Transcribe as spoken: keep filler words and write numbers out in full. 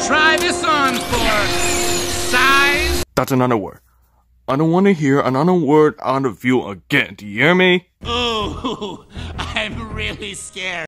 try this on for size. That's another word. I don't want to hear another word out of you again, do you hear me? Ooh, I'm really scared.